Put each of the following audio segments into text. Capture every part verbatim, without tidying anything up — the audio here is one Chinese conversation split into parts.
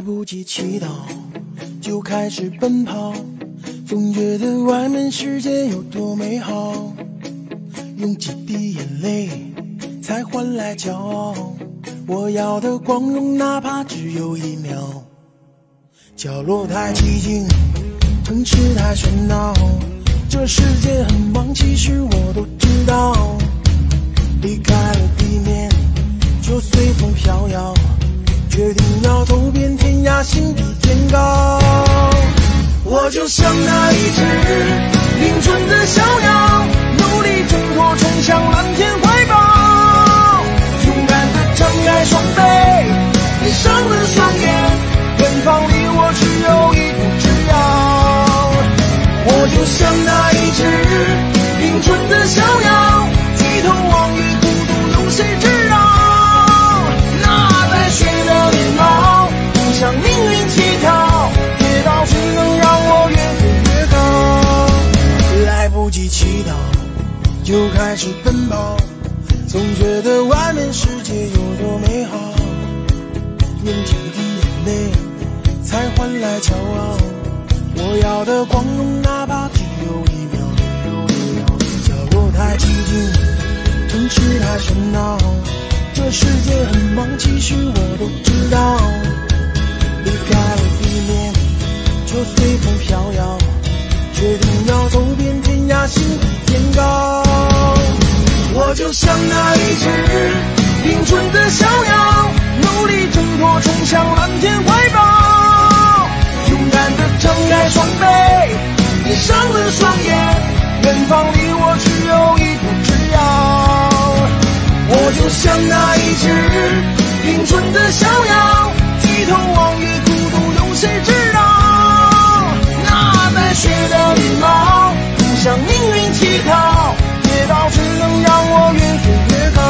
不及祈祷，就开始奔跑，总觉得外面世界有多美好，用几滴眼泪才换来骄傲，我要的光荣哪怕只有一秒。角落太寂静，城市太喧闹，这世界很忙，其实我都知道，离开了地面就随风飘摇，决定要走遍天涯，心比天高。我就像那一只凌春的小鸟，努力挣脱，冲向蓝天怀抱，勇敢地张开双臂，闭上了双眼，远方离我只有一步之遥。我就像那一只凌春的小鸟，低头望月，孤独有谁知道？那带血的羽毛，不向命运乞讨，跌倒只能让我越飞越高。来不及祈祷，就开始奔跑，总觉得外面世界有多美好，用几滴眼泪才换来骄傲，我要的光荣哪怕只有一秒。角落太寂静，城市太喧闹，这世界很忙，其实我都知道，离开了地面就随风飘摇，决定要走遍天涯，心比天高。我就像那一只凌春的小鸟，努力挣脱，冲向蓝天怀抱，勇敢地张开双臂，闭上了双眼，远方离我只有一步之遥。我就像那一只凌春的小鸟，低头望月，孤独有谁知道？那带血的羽毛，不向命运乞讨，跌倒只能让我越飞越高。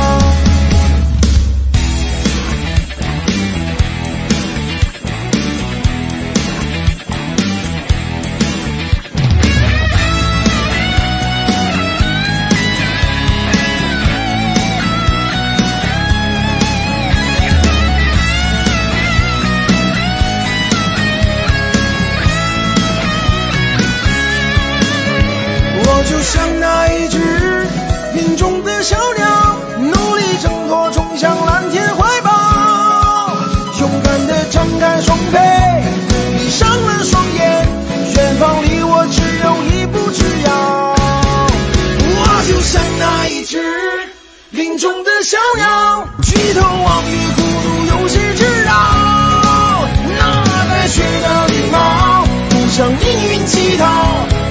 我就像那一只林中的小鸟，努力挣脱，冲向蓝天怀抱，勇敢地张开双臂，闭上了双眼，远方离我只有一步之遥。我就像那一只林中的小鸟，举头望月，孤独有谁知道？那带血的羽毛，不向命运乞讨，